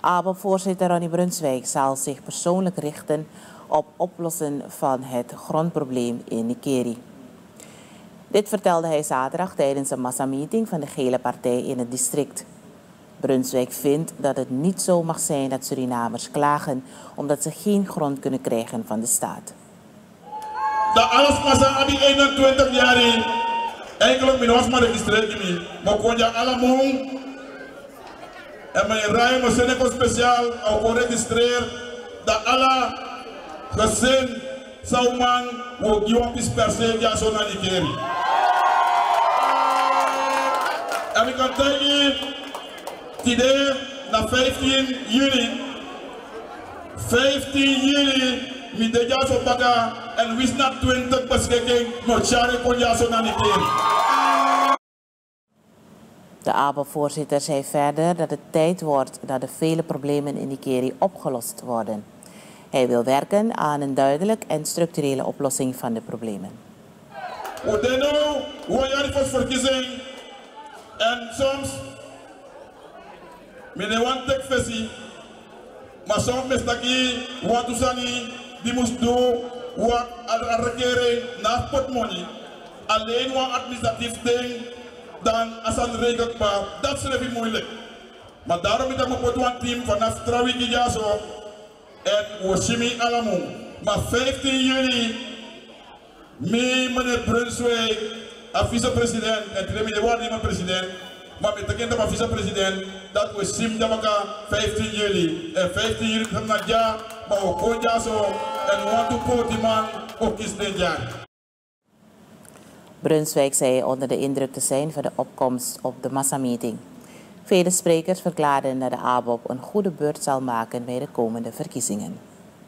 ABOP-voorzitter Ronnie Brunswijk zal zich persoonlijk richten op oplossen van het grondprobleem in Nikeri. Dit vertelde hij zaterdag tijdens een massameeting van de Gele Partij in het district. Brunswijk vindt dat het niet zo mag zijn dat Surinamers klagen omdat ze geen grond kunnen krijgen van de staat. De alles massa abi 21 jaar in, eigenlijk min was maar registreerd maar kon je allemaal en mijn rij moet zijn speciaal ook registreerd dat alle gezin zou man ook jongens per se ja zo naar Nikeri. En ik kan zeggen, today na 15 juli, 15 juli, mi de ja zo baga en wist na 20 beschikking, maar chare kon ja zo naar Nikeri. De ABOP-voorzitter zei verder dat het tijd wordt dat de vele problemen in Nikeri opgelost worden. Hij wil werken aan een duidelijke en structurele oplossing van de problemen. We nou hoe jij voor verkiezing en soms meneer want tek fesi, maar soms mestaki wat usani die moest doen wat al regering na potmoney alleen wat administratief ding dan als een regelbaar, dat is even moeilijk. Maar daarom is dat een team vanaf Trawiki Jaso en Washimi Alamu. Maar 15 juli, meneer Brunswijk, vice-president, en toen de woord niet president, maar met de kinderen van vice-president, dat we sim dabaka 15 juli. En 15 juli gaan naar ja, maar ook gewoon Jaso en want to put die man ook is dit jaar. Brunswijk zei onder de indruk te zijn van de opkomst op de massameeting. Vele sprekers verklaarden dat de ABOP een goede beurt zal maken bij de komende verkiezingen.